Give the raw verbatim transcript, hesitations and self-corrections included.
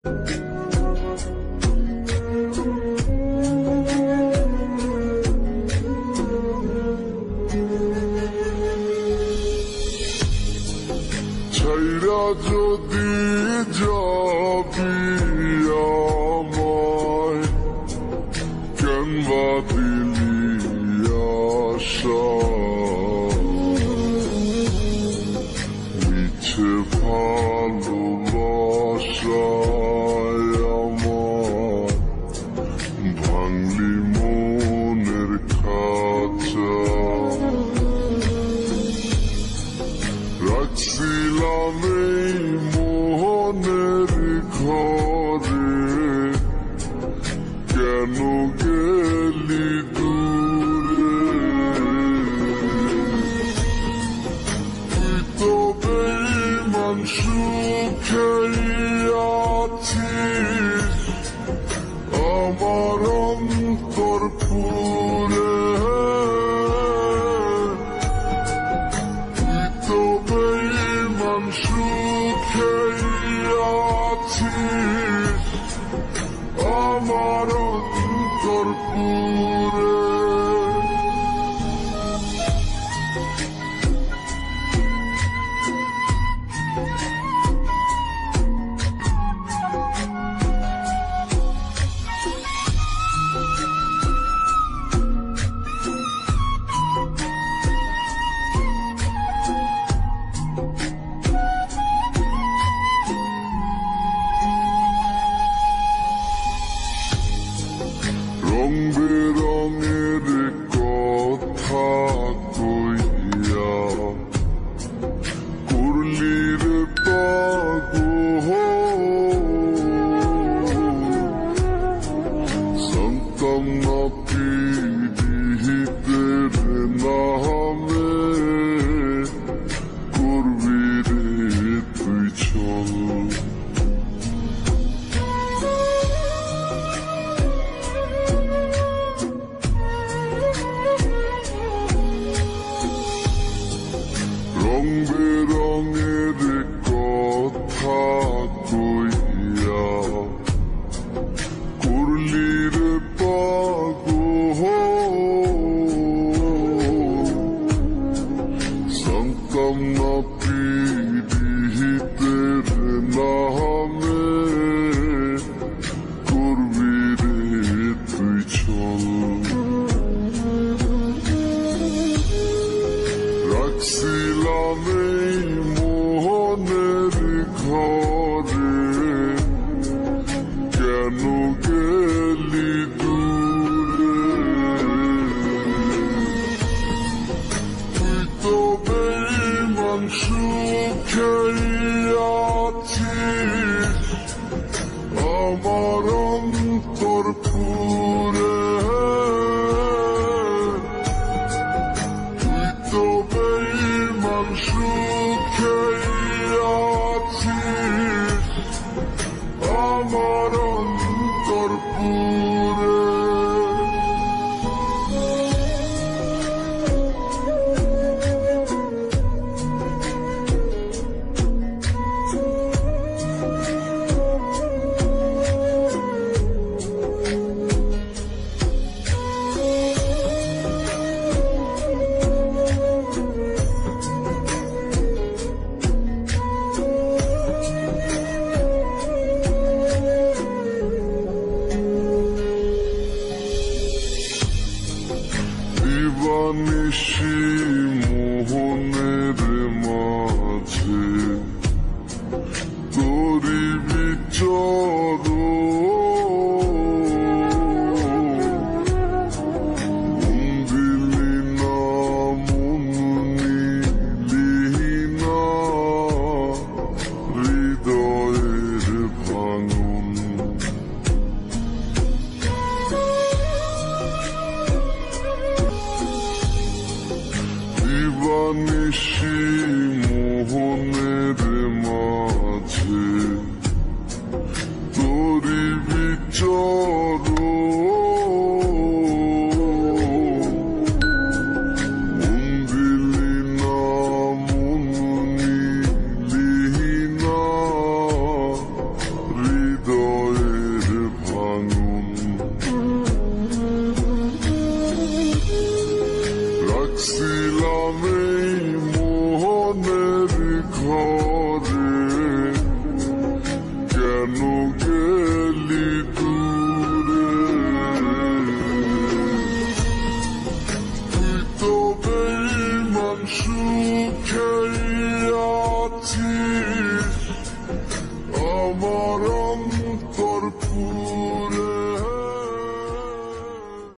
ছাইরা যদি যাবি আমায় কেন বা দিলি আশা মিছে ভালোবাসায় আমার ভাঙলি মনের খাঁচা রাখছিলাম এই মোহনের ঘরে কেন গেলি দূরে তুই তো বেঈমান সুখেই আছিস আমার অন্তর পুরে সুখেই আছিস আমার অন্তর পুরে রং বেরঙের কথা কইয়া করলি রে পাগল জানতাম না পিড়িতের নামে করবি রে তুই চল রং বেরঙের কথা কইয়া করলি রে পাগল জানতাম না পিড়িতের নামে করবি রে তুই চল রাখছিলাম এই মোহনের ঘরে কেন গেলি দূরে তুই তো বেঈমান সুখেই আছিস আমার অন্তর পুরে সুখেই আছিস আমার অন্তর পুরে দিবানিশি মোহনের মাঝে তোরি বিচর দিলি না মন নিলি না হৃদয়ের ভাঙন দিবানিশি মোহনের মাঝে তোরি বিচর